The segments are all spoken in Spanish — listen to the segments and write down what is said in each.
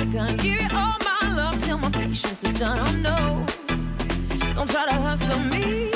gonna give you all my love till my patience is done. Oh no, don't try to hustle me.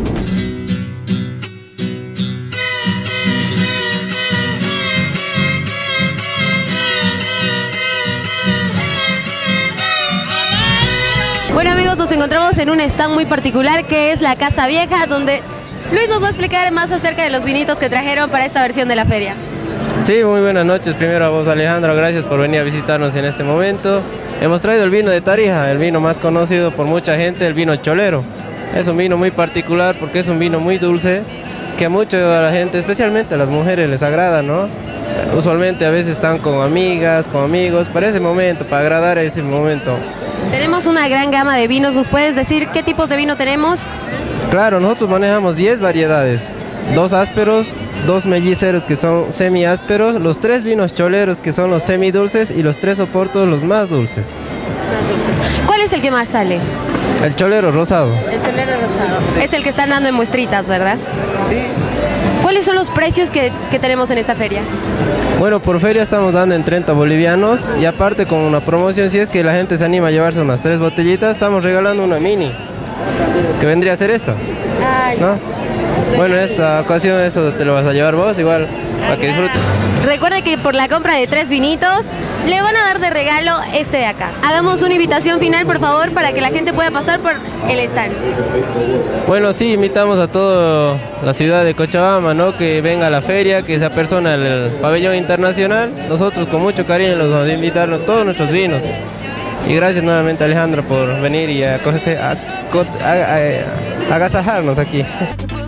Bueno amigos, nos encontramos en un stand muy particular que es la Casa Vieja, donde Luis nos va a explicar más acerca de los vinitos que trajeron para esta versión de la feria. Sí, muy buenas noches. Primero a vos, Alejandro, gracias por venir a visitarnos en este momento. Hemos traído el vino de Tarija, el vino más conocido por mucha gente, el vino cholero. Es un vino muy particular porque es un vino muy dulce, que a mucha de la gente, especialmente a las mujeres, les agrada, ¿no? Usualmente a veces están con amigas, con amigos, para ese momento, para agradar a ese momento. Tenemos una gran gama de vinos, ¿nos puedes decir qué tipos de vino tenemos? Claro, nosotros manejamos 10 variedades, 2 ásperos, 2 melliceros que son semi-ásperos, los 3 vinos choleros que son los semidulces y los 3 oportos los más dulces. ¿Cuál es el que más sale? El cholero rosado. El cholero rosado. Sí. Es el que están dando en muestritas, ¿verdad? Sí. ¿Cuáles son los precios que tenemos en esta feria? Bueno, por feria estamos dando en 30 bolivianos y aparte con una promoción, si es que la gente se anima a llevarse unas 3 botellitas, estamos regalando una mini, que vendría a ser esta, ¿no? Bueno, en esta ocasión eso te lo vas a llevar vos igual, para que disfrutes. Recuerda que por la compra de 3 vinitos le van a dar de regalo este de acá. Hagamos una invitación final, por favor, para que la gente pueda pasar por el stand. Bueno, sí, invitamos a toda la ciudad de Cochabamba, ¿no? Que venga a la feria, que se apersona el pabellón internacional. Nosotros con mucho cariño los vamos a invitar a todos nuestros vinos. Y gracias nuevamente, Alejandro, por venir y agasajarnos aquí.